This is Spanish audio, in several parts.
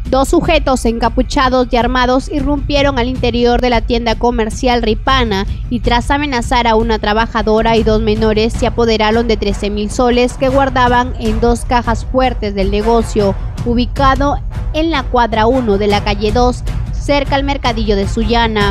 Dos sujetos encapuchados y armados irrumpieron al interior de la tienda comercial Ripana y tras amenazar a una trabajadora y dos menores se apoderaron de 13.000 soles que guardaban en dos cajas fuertes del negocio, ubicado en la cuadra 1 de la calle 2, cerca al mercadillo de Sullana.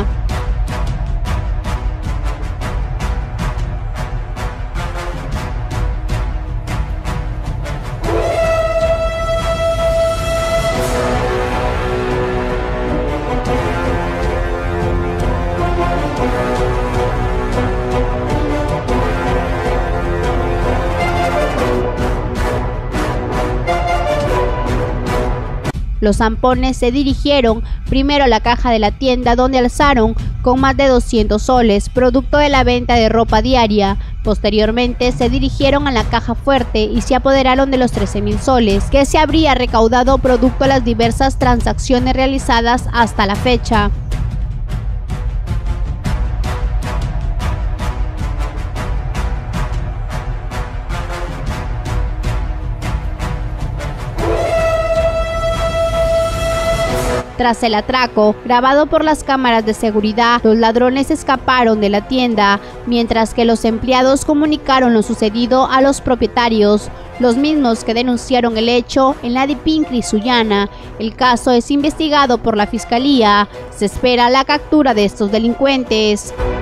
Los zampones se dirigieron primero a la caja de la tienda, donde alzaron con más de 200 soles, producto de la venta de ropa diaria. Posteriormente se dirigieron a la caja fuerte y se apoderaron de los 13.000 soles, que se habría recaudado producto de las diversas transacciones realizadas hasta la fecha. Tras el atraco, grabado por las cámaras de seguridad, los ladrones escaparon de la tienda, mientras que los empleados comunicaron lo sucedido a los propietarios, los mismos que denunciaron el hecho en la Dipincri Sullana. El caso es investigado por la Fiscalía. Se espera la captura de estos delincuentes.